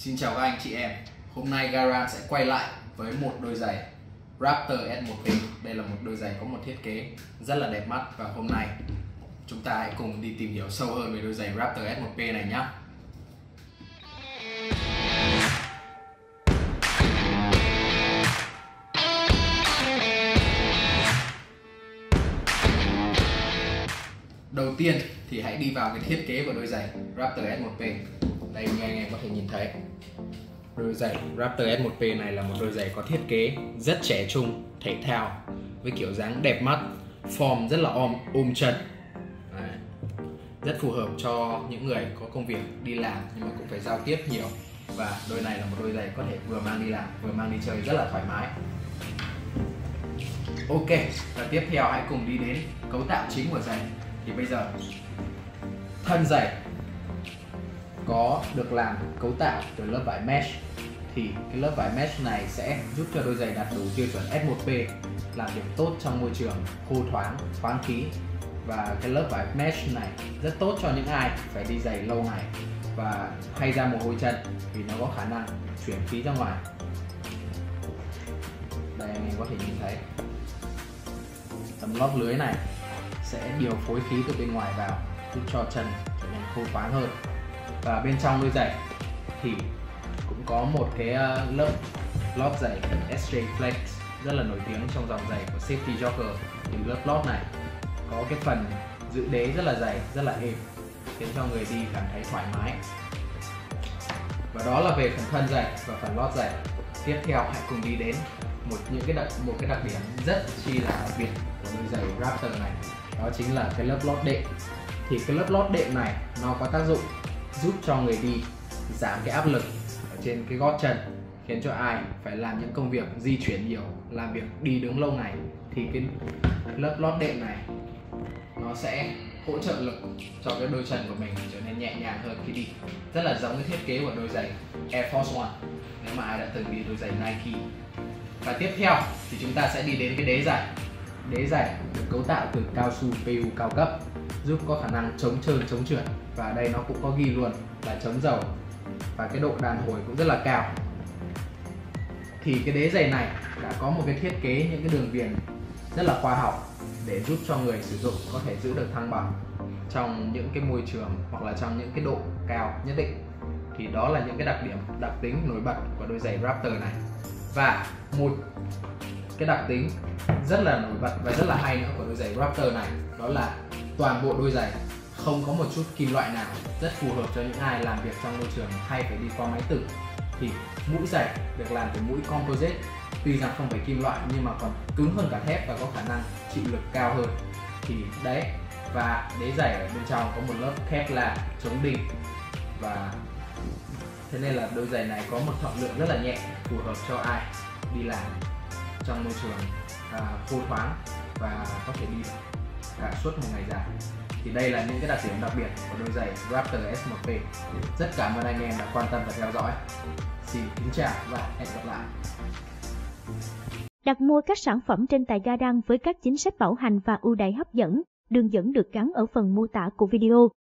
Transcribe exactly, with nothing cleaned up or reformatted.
Xin chào các anh chị em. Hôm nay Garage sẽ quay lại với một đôi giày Raptor S một P. Đây là một đôi giày có một thiết kế rất là đẹp mắt, và hôm nay chúng ta hãy cùng đi tìm hiểu sâu hơn về đôi giày Raptor S một P này nhé. Đầu tiên thì hãy đi vào cái thiết kế của đôi giày Raptor S một P. Đây như anh em có thể nhìn thấy, đôi giày Raptor S một P này là một đôi giày có thiết kế rất trẻ trung, thể thao, với kiểu dáng đẹp mắt, form rất là ôm ôm chân. Đấy. Rất phù hợp cho những người có công việc đi làm nhưng mà cũng phải giao tiếp nhiều, và đôi này là một đôi giày có thể vừa mang đi làm vừa mang đi chơi rất là thoải mái. Ok, và tiếp theo hãy cùng đi đến cấu tạo chính của giày. Thì bây giờ thân giày có được làm cấu tạo từ lớp vải mesh, thì cái lớp vải mesh này sẽ giúp cho đôi giày đạt đủ tiêu chuẩn S một P, làm việc tốt trong môi trường khô thoáng, thoáng khí. Và cái lớp vải mesh này rất tốt cho những ai phải đi giày lâu ngày và hay ra mồ hôi chân, vì nó có khả năng chuyển khí ra ngoài. Đây anh em có thể nhìn thấy tấm lót lưới này sẽ điều phối khí từ bên ngoài vào, giúp cho chân trở nên khô thoáng hơn. Và bên trong đôi giày thì cũng có một cái lớp lót giày S J Flex rất là nổi tiếng trong dòng giày của Safety Jogger. Thì lớp lót này có cái phần giữ đế rất là dày, rất là êm, khiến cho người đi cảm thấy thoải mái. Và đó là về phần thân giày và phần lót giày. Tiếp theo hãy cùng đi đến một những cái đặc một cái đặc điểm rất chi là đặc biệt của đôi giày Raptor này, đó chính là cái lớp lót đệm. Thì cái lớp lót đệm này nó có tác dụng giúp cho người đi giảm cái áp lực ở trên cái gót chân, khiến cho ai phải làm những công việc di chuyển nhiều, làm việc đi đứng lâu ngày, thì cái lớp lót đệm này nó sẽ hỗ trợ lực cho cái đôi chân của mình trở nên nhẹ nhàng hơn khi đi, rất là giống cái thiết kế của đôi giày Air Force One nếu mà ai đã từng đi đôi giày Nike. Và tiếp theo thì chúng ta sẽ đi đến cái đế giày. Đế giày được cấu tạo từ cao su P U cao cấp, giúp có khả năng chống trơn chống trượt, và đây nó cũng có ghi luôn là chống dầu, và cái độ đàn hồi cũng rất là cao. Thì cái đế giày này đã có một cái thiết kế những cái đường viền rất là khoa học để giúp cho người sử dụng có thể giữ được thăng bằng trong những cái môi trường hoặc là trong những cái độ cao nhất định. Thì đó là những cái đặc điểm, đặc tính nổi bật của đôi giày Raptor này. Và một cái đặc tính rất là nổi bật và rất là hay nữa của đôi giày Raptor này, đó là toàn bộ đôi giày không có một chút kim loại nào, rất phù hợp cho những ai làm việc trong môi trường hay phải đi qua máy tử. Thì mũi giày được làm từ mũi composite, tuy rằng không phải kim loại nhưng mà còn cứng hơn cả thép và có khả năng chịu lực cao hơn. Thì đấy, và đế giày ở bên trong có một lớp Kevlar chống đinh, và thế nên là đôi giày này có một trọng lượng rất là nhẹ, phù hợp cho ai đi làm trong môi trường à, khô thoáng và có thể đi cả suốt một ngày dài. Thì đây là những cái đặc điểm đặc biệt của đôi giày Raptor S một P. Rất cảm ơn anh em đã quan tâm và theo dõi. Xin kính chào và hẹn gặp lại. Đặt mua các sản phẩm trên tại Garage với các chính sách bảo hành và ưu đãi hấp dẫn. Đường dẫn được gắn ở phần mô tả của video.